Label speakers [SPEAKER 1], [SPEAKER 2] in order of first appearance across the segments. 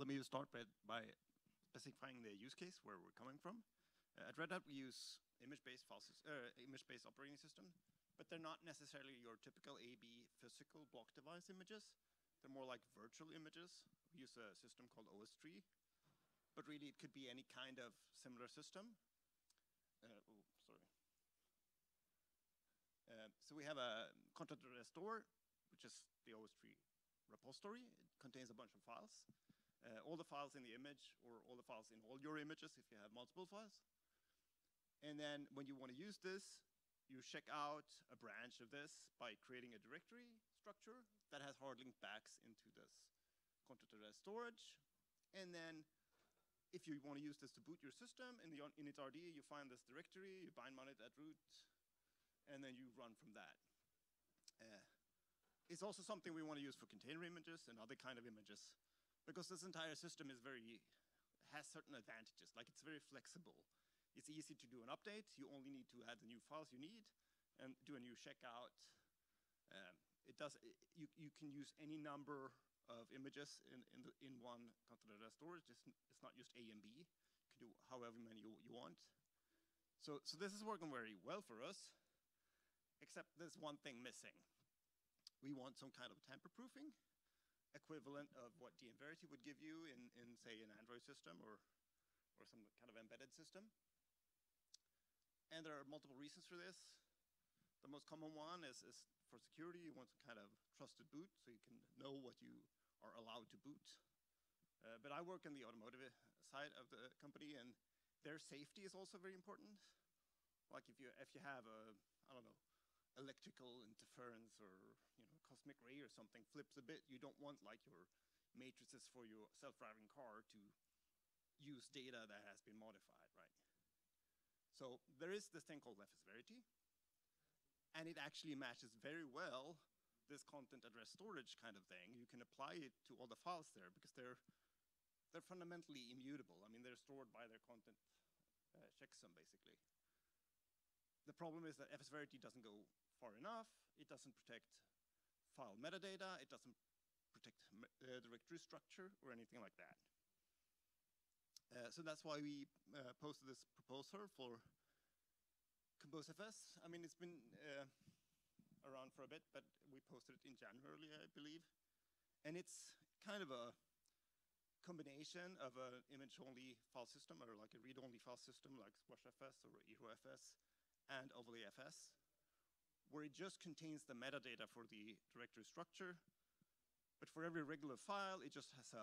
[SPEAKER 1] let me start by specifying the use case where we're coming from. At Red Hat, we use image-based operating system, but they're not necessarily your typical AB physical block device images. They're more like virtual images. We use a system called OS3, but really it could be any kind of similar system. So we have a content restore, which is the OS3 repository. It contains a bunch of files. All the files in the image, or all the files in all your images if you have multiple files. And then when you want to use this, you check out a branch of this by creating a directory structure that has hard link backs into this content rest storage. And then if you want to use this to boot your system, in its RD, you find this directory, you bind on it at root, and then you run from that. It's also something we want to use for container images and other kind of images, because this entire system has certain advantages. Like, it's very flexible. It's easy to do an update. You only need to add the new files you need and do a new checkout. You can use any number of images in one content rest storage. It's not just A and B. You can do however many you want. So this is working very well for us, except there's one thing missing. We want some kind of tamper-proofing, equivalent of what dmVerity would give you in say, an Android system or some kind of embedded system. And there are multiple reasons for this. The most common one is for security. You want some kind of trusted boot, so you can know what you are allowed to boot. But I work in the automotive side of the company, and their safety is also very important. Like if you have I don't know, electrical interference or cosmic ray or something flips a bit, you don't want like your matrices for your self-driving car to use data that has been modified, right? So there is this thing called FSVerity, and it actually matches very well this content at rest storage kind of thing. You can apply it to all the files there because they're fundamentally immutable. I mean, they're stored by their content checksum, basically. The problem is that FSVerity doesn't go far enough. It doesn't protect file metadata. It doesn't protect directory structure or anything like that. So that's why we posted this proposal for ComposeFS. I mean, it's been around for a bit, but we posted it in January, I believe. And it's kind of a combination of an image-only file system, or like a read-only file system like SquashFS or EroFS and OverlayFS, where it just contains the metadata for the directory structure. But for every regular file, it just has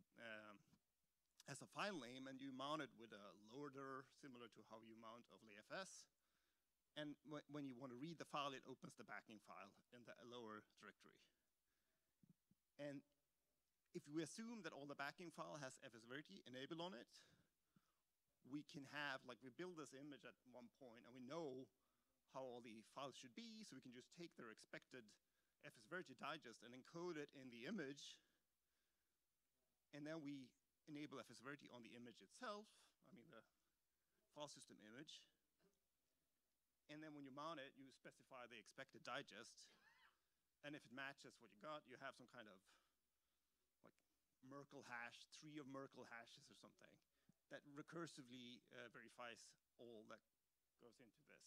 [SPEAKER 1] a file name, and you mount it with a loader, similar to how you mount OverlayFS. And when you want to read the file, it opens the backing file in the lower directory. And if we assume that all the backing file has FSVerity enabled on it, we can have, like, we build this image at one point, and we know how all the files should be, so we can just take their expected FSVerity digest and encode it in the image. And then we enable FSVerity on the image itself, I mean the file system image. And then when you mount it, you specify the expected digest. And if it matches what you got, you have some kind of like Merkle hash, tree of Merkle hashes or something that recursively verifies all that goes into this.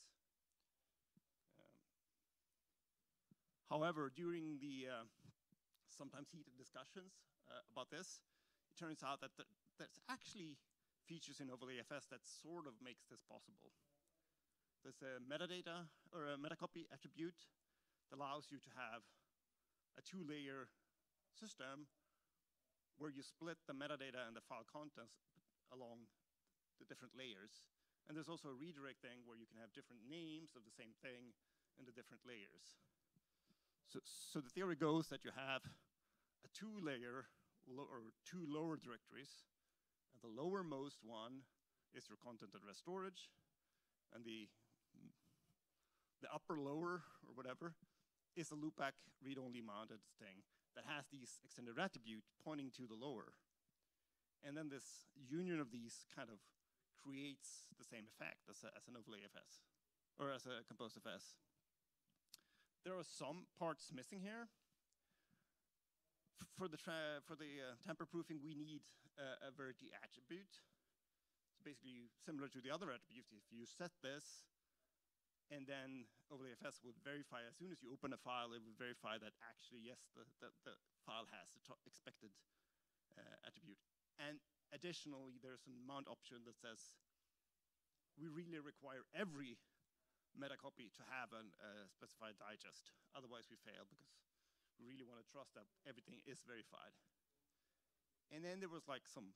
[SPEAKER 1] However, during the sometimes heated discussions about this, it turns out that there's actually features in OverlayFS that sort of makes this possible. There's a metadata or a metacopy attribute that allows you to have a two-layer system where you split the metadata and the file contents along the different layers. And there's also a redirect thing where you can have different names of the same thing in the different layers. So the theory goes that you have a two-layer or two lower directories, and the lowermost one is your content at rest storage, and the upper lower or whatever is the loopback read-only mounted thing that has these extended attribute pointing to the lower. And then this union of these kind of creates the same effect as an OverlayFS or as a ComposeFS. There are some parts missing here. For the tamper proofing, we need a Verity attribute. It's basically similar to the other attributes. If you set this, and then OverlayFS would verify, as soon as you open a file, it would verify that actually, yes, the file has the expected attribute. And additionally, there's a mount option that says we really require every meta copy to have a specified digest. Otherwise, we fail, because we really want to trust that everything is verified. And then there was like some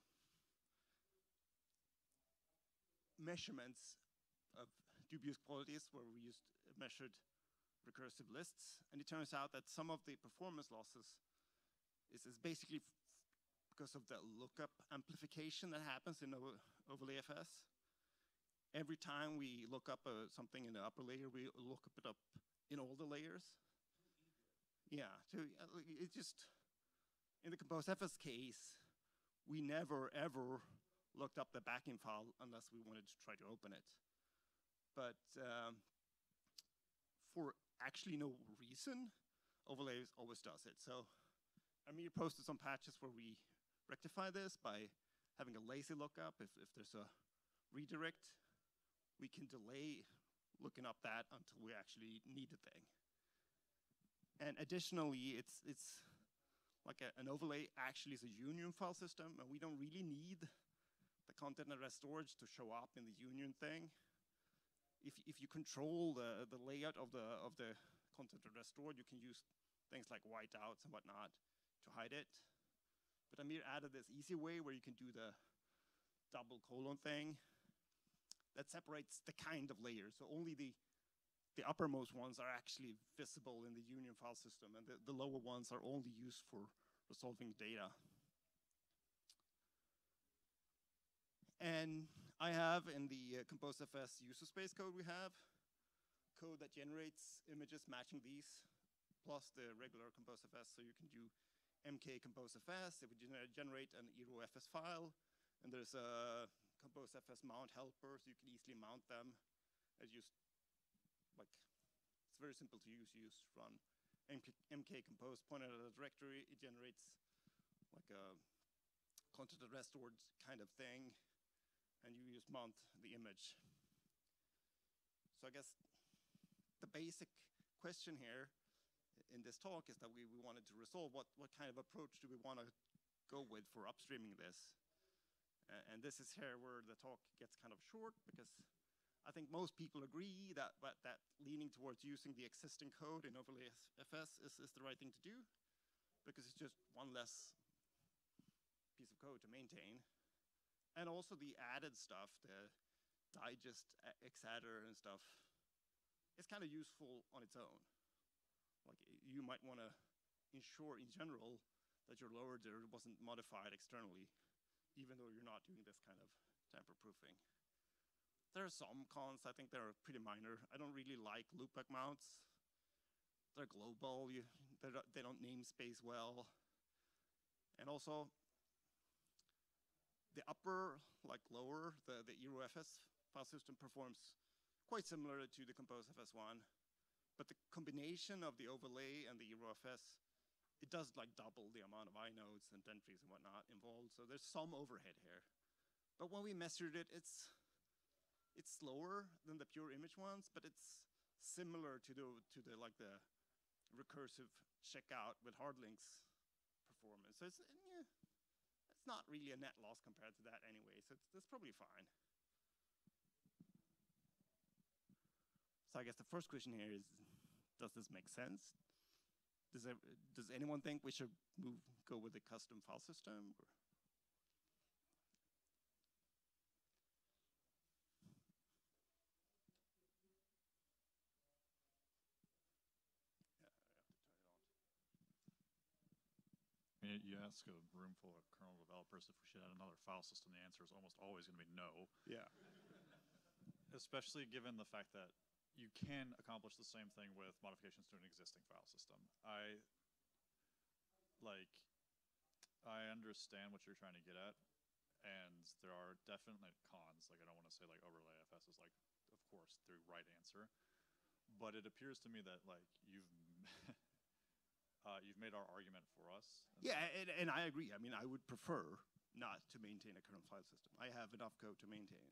[SPEAKER 1] measurements of dubious qualities where we measured recursive lists, and it turns out that some of the performance losses is basically because of the lookup amplification that happens in OverlayFS. Every time we look up something in the upper layer, we look it up in all the layers. Yeah, so it just, in the ComposeFS case, we never ever looked up the backing file unless we wanted to try to open it. But for actually no reason, Overlay always does it. So Amir posted some patches where we rectify this by having a lazy lookup. If there's a redirect, we can delay looking up that until we actually need the thing. And additionally, it's like an overlay actually is a union file system, and we don't really need the content at rest storage to show up in the union thing. If you control the layout of the content at rest storage, you can use things like whiteouts and whatnot to hide it. But Amir added this easy way where you can do the double colon thing that separates the kind of layers. So only the uppermost ones are actually visible in the union file system, and the lower ones are only used for resolving data. And I have in the ComposeFS user space code, we have code that generates images matching these, plus the regular ComposeFS. So you can do MK ComposeFS, it would generate an EROFS file, and there's a ComposeFS mount helper, so you can easily mount them as just, like, it's very simple to use. You just run MK compose, point it at a directory, it generates like a content at rest storage kind of thing, and you just mount the image. So I guess the basic question here in this talk is that we wanted to resolve what kind of approach do we want to go with for upstreaming this. And this is here where the talk gets kind of short, because I think most people agree that leaning towards using the existing code in OverlayFS is the right thing to do, because it's just one less piece of code to maintain. And also the added stuff, the digest, Xadder and stuff, it's kind of useful on its own. Like, you might want to ensure in general that your lower there wasn't modified externally, even though you're not doing this kind of tamper proofing. There are some cons, I think they're pretty minor. I don't really like loopback mounts. They're global, they don't namespace well. And also, the upper, like lower, the EROFS file system performs quite similar to the ComposeFS one, but the combination of the overlay and the EROFS, it does like double the amount of inodes and entries and whatnot involved, so there's some overhead here. But when we measured it, it's slower than the pure image ones, but it's similar to the like the recursive checkout with hard links performance. So it's not really a net loss compared to that anyway, so that's probably fine. So I guess the first question here is, does this make sense? Does anyone think we should go with a custom file system? Or?
[SPEAKER 2] You ask a room full of kernel developers if we should add another file system, the answer is almost always going to be no.
[SPEAKER 1] Yeah.
[SPEAKER 2] Especially given the fact that you can accomplish the same thing with modifications to an existing file system. I understand what you're trying to get at, and there are definite cons. Like, I don't want to say like OverlayFS is like, of course, the right answer, but it appears to me that like you've You've made our argument for us.
[SPEAKER 1] Yeah, and I agree. I mean, I would prefer not to maintain a kernel file system. I have enough code to maintain.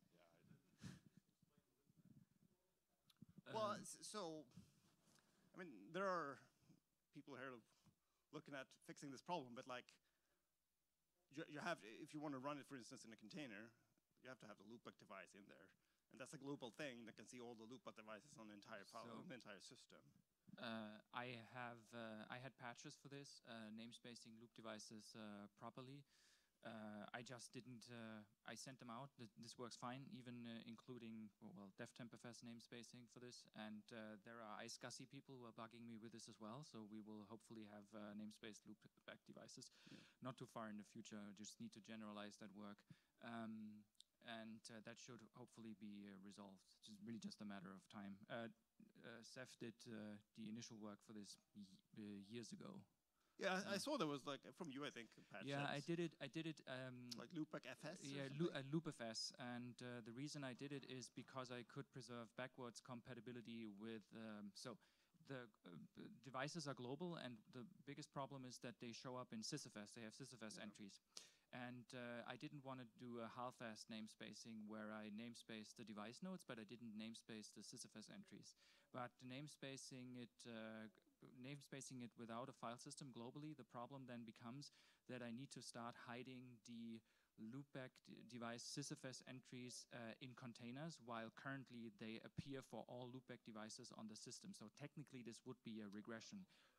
[SPEAKER 1] Well, so, I mean, there are people here looking at fixing this problem, but like, you have, if you want to run it, for instance, in a container, you have to have the loopback device in there. And that's a global thing that can see all the loopback devices on the entire file, on the entire system.
[SPEAKER 3] I had patches for this, namespacing loop devices properly. I just didn't, I sent them out. This works fine, even including, well, DevTempFS namespacing for this. And there are iSCSI people who are bugging me with this as well. So we will hopefully have namespaced loopback devices. Yeah. Not too far in the future, just need to generalize that work. And that should hopefully be resolved. It's really just a matter of time. Ceph did the initial work for this years ago.
[SPEAKER 1] Yeah, I saw there was like from you, I think.
[SPEAKER 3] Yeah, I did it.
[SPEAKER 1] Like loopback FS.
[SPEAKER 3] Yeah, loopfs, and the reason I did it is because I could preserve backwards compatibility with. So the devices are global, and the biggest problem is that they show up in sysfs. They have sysfs entries. And I didn't want to do a half-assed namespacing where I namespaced the device nodes, but I didn't namespace the sysfs entries. But namespacing it without a file system globally, the problem then becomes that I need to start hiding the loopback device sysfs entries in containers, while currently they appear for all loopback devices on the system. So technically, this would be a regression.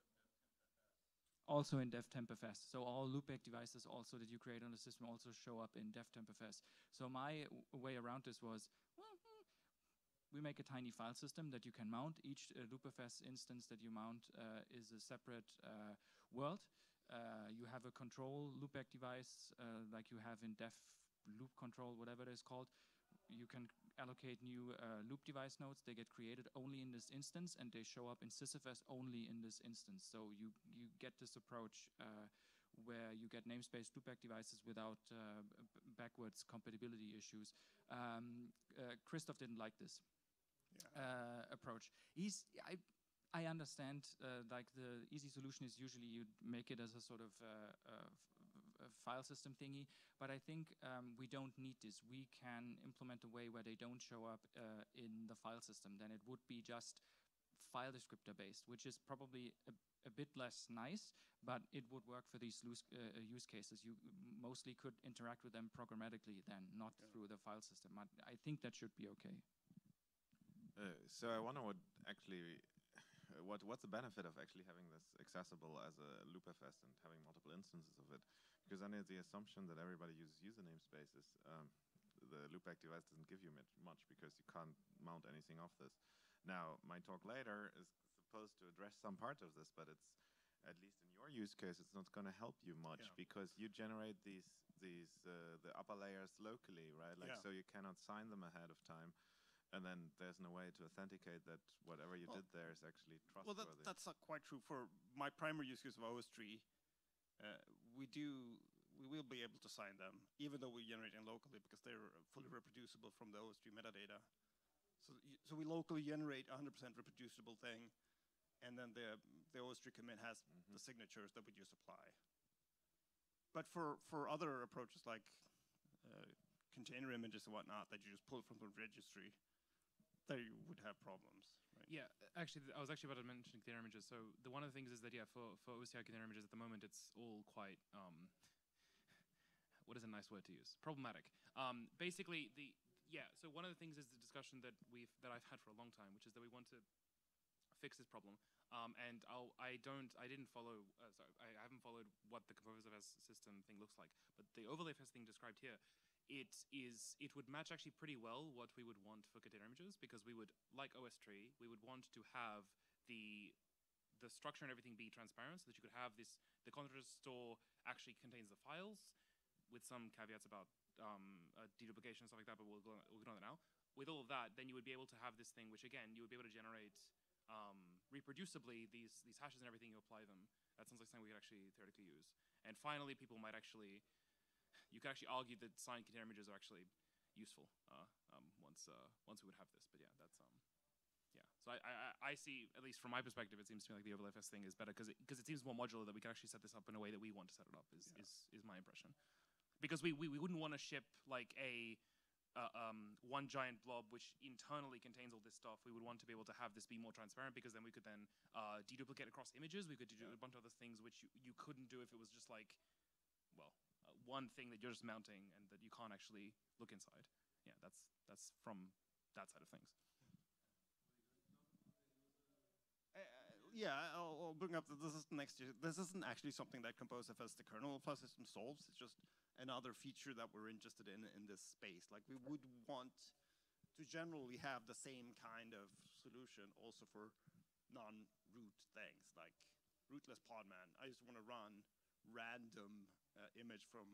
[SPEAKER 3] Also in DevTempFS. So all loopback devices also that you create on the system also show up in DevTempFS. So my way around this was, well, we make a tiny file system that you can mount. Each loopfs instance that you mount is a separate world. You have a control loopback device like you have in def loop control, whatever it is called. You can allocate new loop device nodes. They get created only in this instance, and they show up in sysfs only in this instance. So you get this approach where you get namespaced loopback devices without backwards compatibility issues. Christoph didn't like this approach. I understand, like the easy solution is usually you make it as a sort of a file system thingy, but I think we don't need this. We can implement a way where they don't show up in the file system. Then it would be just file descriptor based, which is probably a bit less nice, but it would work for these use cases. You mostly could interact with them programmatically then, not through the file system. I think that should be okay.
[SPEAKER 4] So I wonder what's the benefit of actually having this accessible as a loopfs and having multiple instances of it? Because under the assumption that everybody uses user namespaces, the loopback device doesn't give you much because you can't mount anything off this. Now, my talk later is supposed to address some part of this, but it's, at least in your use case, it's not going to help you much because you generate the upper layers locally, right? Like, so you cannot sign them ahead of time. And then there's no way to authenticate that whatever you did there is actually trustworthy.
[SPEAKER 1] Well, that's not quite true. For my primary use case of OS3, we will be able to sign them, even though we generate them locally, because they're fully reproducible from the OS3 metadata. So we locally generate 100% reproducible thing, and then the OS3 commit has the signatures that we just apply. But for other approaches like container images and whatnot that you just pull from the registry, there you would have problems. Right?
[SPEAKER 5] Yeah, actually, I was actually about to mention container images. So one of the things is that, yeah, for OCI container images at the moment, it's all quite, what is a nice word to use? Problematic. Basically, so one of the things is the discussion that I've had for a long time, which is that we want to fix this problem. And I haven't followed what the ComposeFS system thing looks like, but the overlayFS thing described here, it would match actually pretty well what we would want for container images, because we would, like OS3, we would want to have the structure and everything be transparent, so that you could have the content store actually contains the files, with some caveats about deduplication and stuff like that, but we'll go on that now. With all of that, then you would be able to have this thing, which again, you would be able to generate reproducibly these hashes and everything, you apply them. That sounds like something we could actually theoretically use. And finally, people might actually, you could actually argue that signed container images are actually useful once we would have this. But yeah, that's So I see, at least from my perspective, it seems to me like the OverlayFS thing is better because it seems more modular, that we can actually set this up in a way that we want to set it up. Is my impression. Because we wouldn't want to ship like a one giant blob which internally contains all this stuff. We would want to be able to have this be more transparent, because then we could then deduplicate across images. We could do a bunch of other things which you couldn't do if it was just like, well, one thing that you're just mounting and that you can't actually look inside. Yeah, that's from that side of things.
[SPEAKER 1] Yeah, I'll bring up that this is next year. This isn't actually something that ComposeFS, the kernel file system, solves. It's just another feature that we're interested in this space. Like, we would want to generally have the same kind of solution also for non-root things, like rootless Podman. I just want to run random image from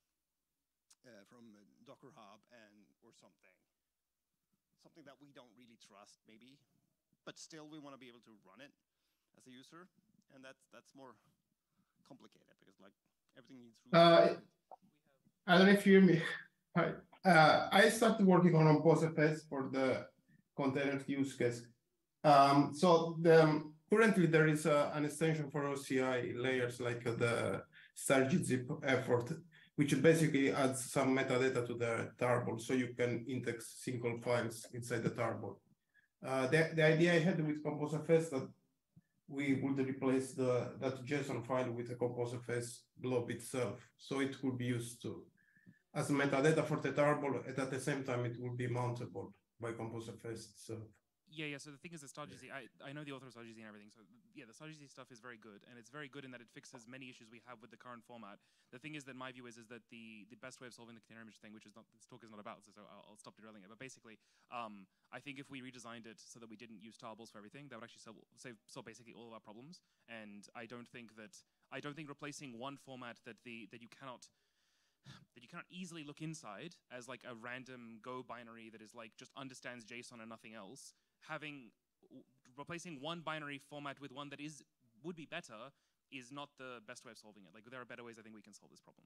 [SPEAKER 1] Docker Hub or something that we don't really trust, maybe, but still we want to be able to run it as a user, and that's more complicated because like everything needs root.
[SPEAKER 6] I don't know if you hear me. Hi. I started working on ComposeFS for the container use case. So currently there is an extension for OCI layers like the StargZip effort, which basically adds some metadata to the tarball, so you can index single files inside the tarball. The idea I had with ComposeFS that we would replace that JSON file with a ComposeFS blob itself, so it could be used as metadata for the tarball, and at the same time it will be mountable by ComposeFS itself.
[SPEAKER 5] Yeah. So the thing is that StargZ, I know the author of StargZ and everything. So yeah, the StargZ stuff is very good, and it's very good in that it fixes many issues we have with the current format. The thing is that my view is that the best way of solving the container image thing, which is not this talk is not about, so I'll stop derailing it. But basically, I think if we redesigned it so that we didn't use tarballs for everything, that would actually solve basically all of our problems. And I don't think replacing one format that you cannot easily look inside as like a random Go binary that is like just understands JSON and nothing else, replacing one binary format with one that would be better is not the best way of solving it. Like, there are better ways I think we can solve this problem.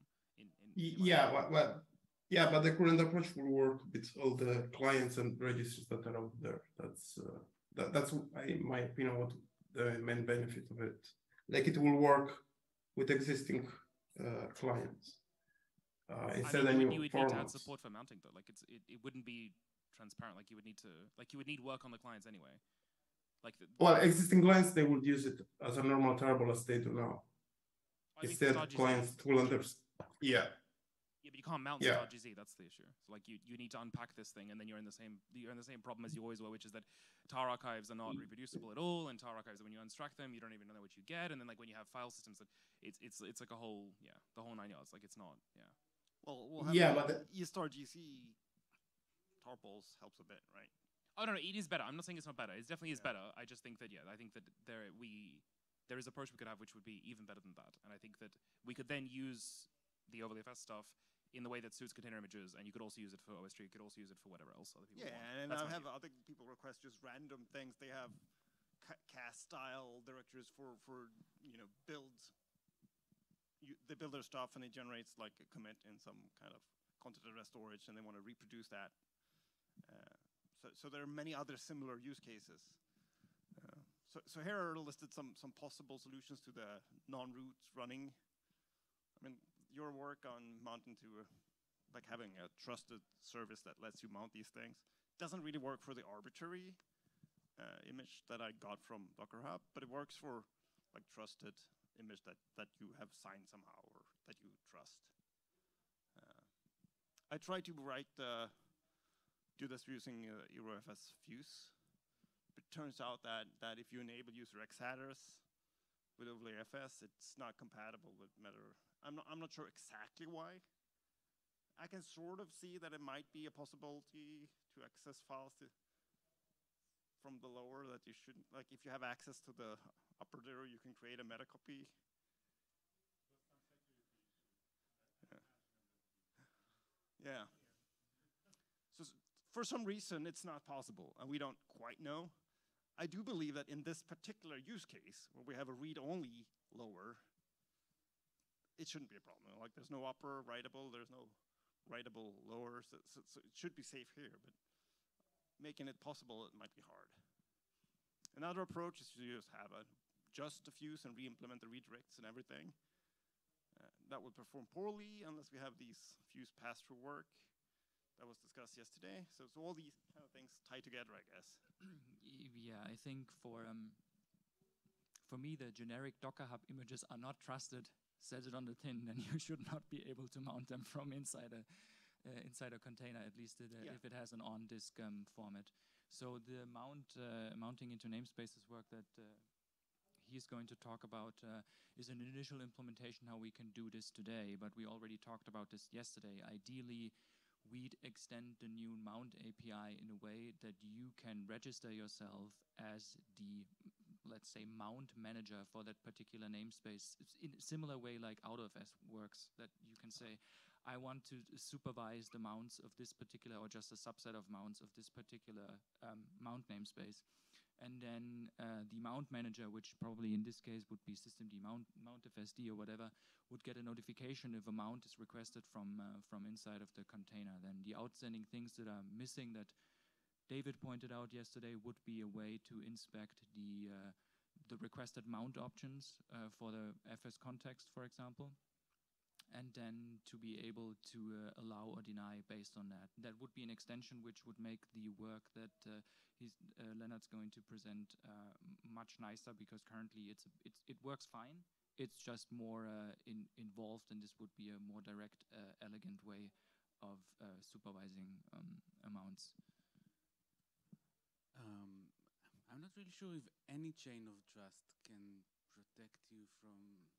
[SPEAKER 6] But the current approach will work with all the clients and registers that are out there. That's my opinion, what the main benefit of it. Like, it will work with existing clients. Instead of new
[SPEAKER 5] you would
[SPEAKER 6] formats.
[SPEAKER 5] need to add support for mounting though. Like, it wouldn't be transparent. Like, you would need work on the clients anyway. Like
[SPEAKER 6] existing clients, they would use it as a normal tarball as they do now. Instead, clients will understand. Yeah.
[SPEAKER 5] Yeah, but you can't mount StargZ. That's the issue. So like you need to unpack this thing, and then you're in the same problem as you always were, which is that tar archives are not reproducible at all, and tar archives, when you unstruct them, you don't even know what you get, and then like when you have file systems, it's like a whole the whole 9 yards. Like, it's not
[SPEAKER 1] Well, we'll have
[SPEAKER 6] but
[SPEAKER 1] eStargZ tarballs helps a bit, right?
[SPEAKER 5] Oh no, it is better. I'm not saying it's not better. It definitely is better. I just think that I think that there is an approach we could have which would be even better than that, and I think that we could then use the OverlayFS stuff in the way that suits container images, and you could also use it for OS3. You could also use it for whatever else other people want.
[SPEAKER 1] And I have other people request just random things. They have cast style directories for builds. They build their stuff and it generates like a commit in some kind of content address storage, and they want to reproduce that. So there are many other similar use cases. So here are listed some possible solutions to the non-root running. I mean, your work on mounting to like having a trusted service that lets you mount these things doesn't really work for the arbitrary image that I got from Docker Hub, but it works for like trusted image that you have signed somehow or that you trust. I tried to do this using EuroFS Fuse, but it turns out that if you enable user X headers with OverlayFS, it's not compatible with Meta. I'm not sure exactly why. I can sort of see that it might be a possibility to access files from the lower that you shouldn't. Like, if you have access to the upper there, you can create a meta copy. Yeah. So for some reason, it's not possible, and we don't quite know. I do believe that in this particular use case, where we have a read-only lower, it shouldn't be a problem. Like, there's no upper writable, there's no writable lower, so it should be safe here, but making it possible, it might be hard. Another approach is to just have just a fuse and re-implement the redirects and everything. That will perform poorly unless we have these fuse pass-through work that was discussed yesterday. So all these kind of things tie together, I guess.
[SPEAKER 3] Yeah, I think for me, the generic Docker Hub images are not trusted. Says it on the tin, then you should not be able to mount them from inside a container, at least if it has an on-disk format. So the mounting into namespaces work that he's going to talk about is an initial implementation how we can do this today, but we already talked about this yesterday. Ideally, we'd extend the new mount API in a way that you can register yourself as the, let's say, mount manager for that particular namespace. It's in a similar way like AutoFS works, that you can say, I want to supervise the mounts of this particular, or just a subset of mounts of this particular mount namespace. And then the mount manager, which probably in this case would be systemd mount FSD or whatever, would get a notification if a mount is requested from inside of the container. Then the outstanding things that are missing that David pointed out yesterday would be a way to inspect the requested mount options for the FS context, for example, and then to be able to allow or deny based on that. That would be an extension which would make the work that Lennart's going to present much nicer, because currently it works fine. It's just more involved, and this would be a more direct, elegant way of supervising amounts.
[SPEAKER 7] I'm not really sure if any chain of trust can protect you from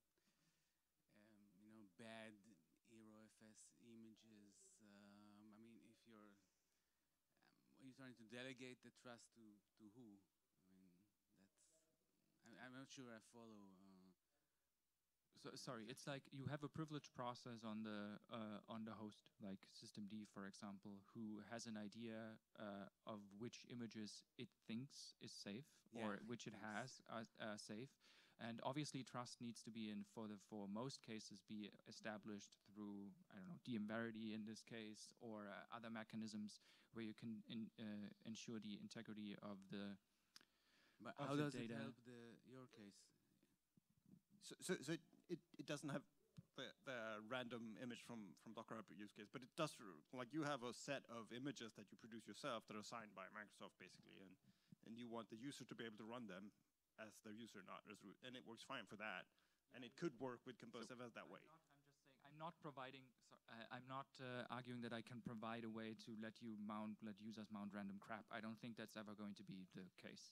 [SPEAKER 7] bad EROFS images. I mean, if you're trying to delegate the trust to who? I mean, I'm not sure I follow.
[SPEAKER 3] So, sorry, it's like you have a privilege process on the host, like systemd, for example, who has an idea of which images it thinks is safe, or which it has safe. And obviously, trust needs to be for most cases be established through, I don't know, dmverity in this case, or other mechanisms where you can ensure the integrity of the.
[SPEAKER 7] But how does it help your case?
[SPEAKER 1] So it doesn't have the random image from Docker Hub use case, but it does, like, you have a set of images that you produce yourself that are signed by Microsoft basically, and you want the user to be able to run them as their user, not as root, and it works fine for that, and it could work with ComposeFS that way.
[SPEAKER 3] I'm just saying, I'm not providing. I'm not arguing that I can provide a way to let users mount random crap. I don't think that's ever going to be the case.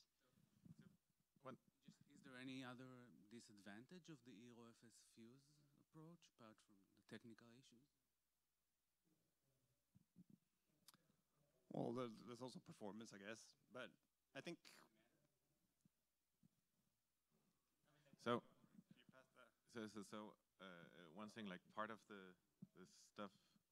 [SPEAKER 7] Is there any other disadvantage of the EROFS fuse approach apart from the technical issues?
[SPEAKER 1] Well, there's also performance, I guess, but I think.
[SPEAKER 4] One thing, like part of this stuff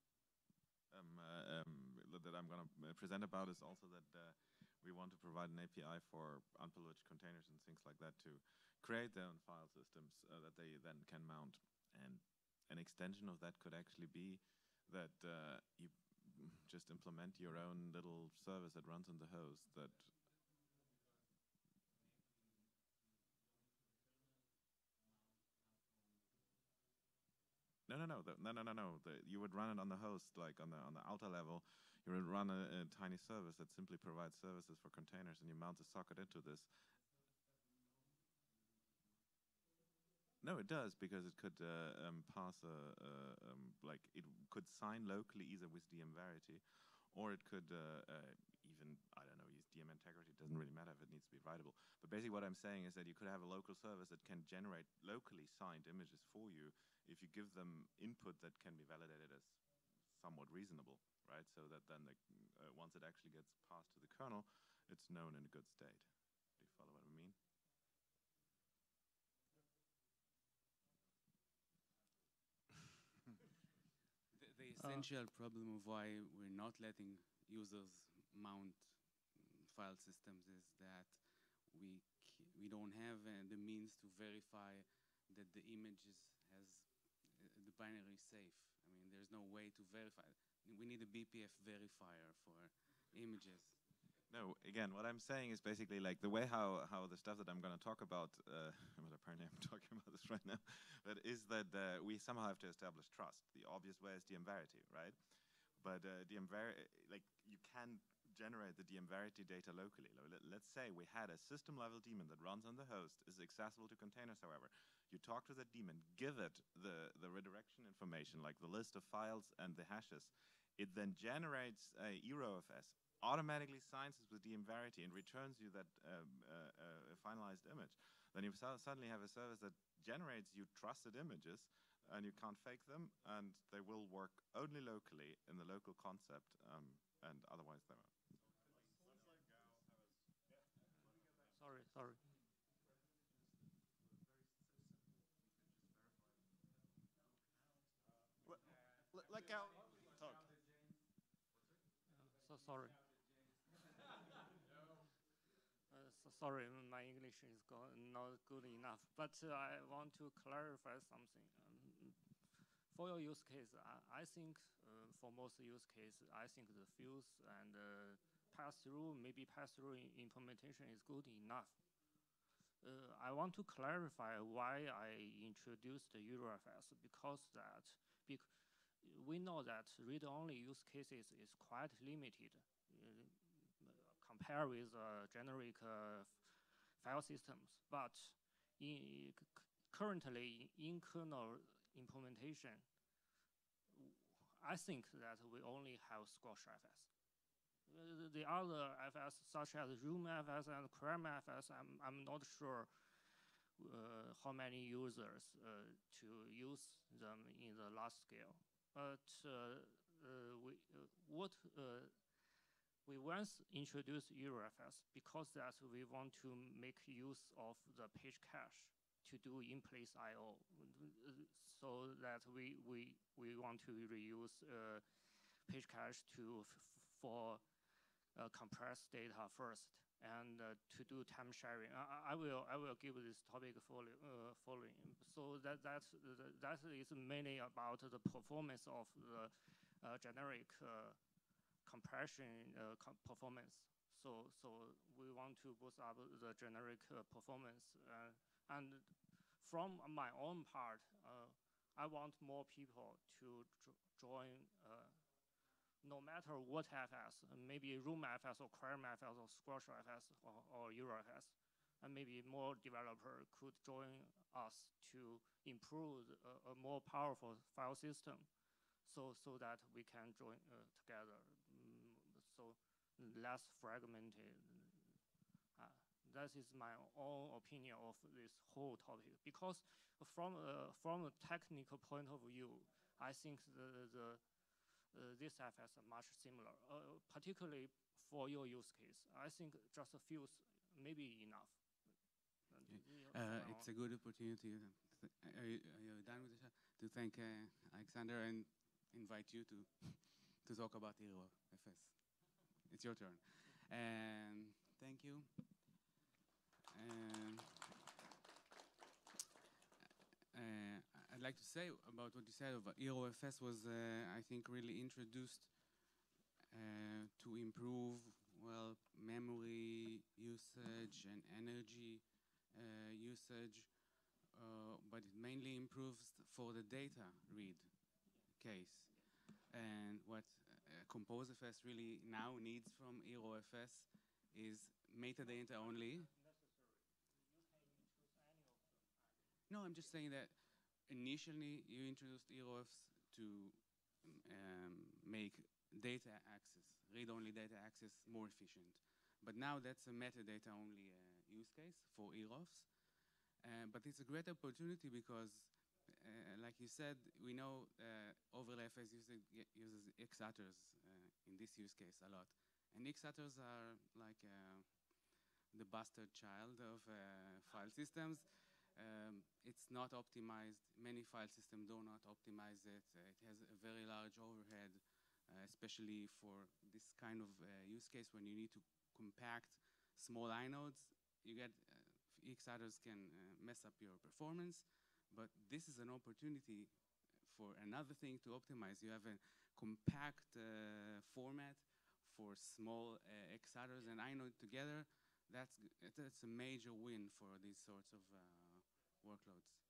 [SPEAKER 4] that I'm going to present about is also that we want to provide an API for unprivileged containers and things like that to create their own file systems that they then can mount. And an extension of that could actually be that you just implement your own little service that runs on the host that. No. You would run it on the host, like on the outer level. You would run a tiny service that simply provides services for containers, and you mount a socket into this. No, it does, because it could pass like it could sign locally either with dmverity, or it could even, I don't know, use dm integrity. It doesn't really matter if it needs to be writable. But basically what I'm saying is that you could have a local service that can generate locally signed images for you if you give them input that can be validated as somewhat reasonable, right? So that then once it actually gets passed to the kernel, it's known in a good state. Do you follow what I mean?
[SPEAKER 7] The essential problem of why we're not letting users mount file systems is that we don't have the means to verify that the image has the binary safe. I mean, there's no way to verify. We need a BPF verifier for images.
[SPEAKER 4] No, again, what I'm saying is basically like the way how the stuff that I'm going to talk about, well, apparently I'm talking about this right now, but is that we somehow have to establish trust. The obvious way is DM-Verity, right? But like you can generate the DM-Verity data locally. Let's say we had a system-level daemon that runs on the host, is accessible to containers, however. You talk to that daemon, give it the redirection information, like the list of files and the hashes. It then generates a EROFS, automatically signs it with DM-Verity, and returns you that finalized image. Then you suddenly have a service that generates you trusted images, and you can't fake them, and they will work only locally in the local concept, and otherwise they won't.
[SPEAKER 8] Sorry.
[SPEAKER 1] Let Gal talk.
[SPEAKER 8] So sorry. Sorry, my English is not good enough. But I want to clarify something. For your use case, I think for most use cases, I think the fuse and pass-through, maybe pass-through implementation is good enough. I want to clarify why I introduced the EuroFS, because we know that read-only use cases is quite limited compared with generic file systems. But currently, in kernel implementation, I think that we only have squashFS. The other FS, such as roomFS and cramFS, I'm not sure how many users to use them in the large scale. But we once introduced EuroFS because that we want to make use of the page cache to do in-place I/O, so that we want to reuse page cache for compress data first, and to do time sharing. I will give this topic following. So that is mainly about the performance of the generic compression performance. So we want to boost up the generic performance. And from my own part, I want more people to join. No matter what FS, maybe roomFS or cramFS or squashFS or EuroFS, and maybe more developer could join us to improve a more powerful file system, so that we can join together, so less fragmented. That is my own opinion of this whole topic. Because from a technical point of view, I think this FS are much similar, particularly for your use case. I think just a few may be enough.
[SPEAKER 7] It's a good opportunity. Are you done with the chat? To thank Alexander and invite you to talk about EuroFS. It's your turn. And thank you. I'd like to say about what you said about EuroFS was, I think, really introduced to improve, well, memory usage and energy usage, but it mainly improves for the data read case. And what ComposeFS really now needs from EuroFS is metadata only. No, I'm just saying that initially you introduced EuroFS to make data access, read-only data access, more efficient. But now that's a metadata-only use case for EuroFS. But it's a great opportunity because, like you said, we know OverlayFS uses XAtters in this use case a lot. And XAtters are like the bastard child of file systems. It's not optimized. Many file systems do not optimize it. It has a very large overhead, especially for this kind of use case when you need to compact small inodes. You get XAtters can mess up your performance, but this is an opportunity for another thing to optimize. You have a compact format for small Exaders and inode together, that's a major win for these sorts of workloads.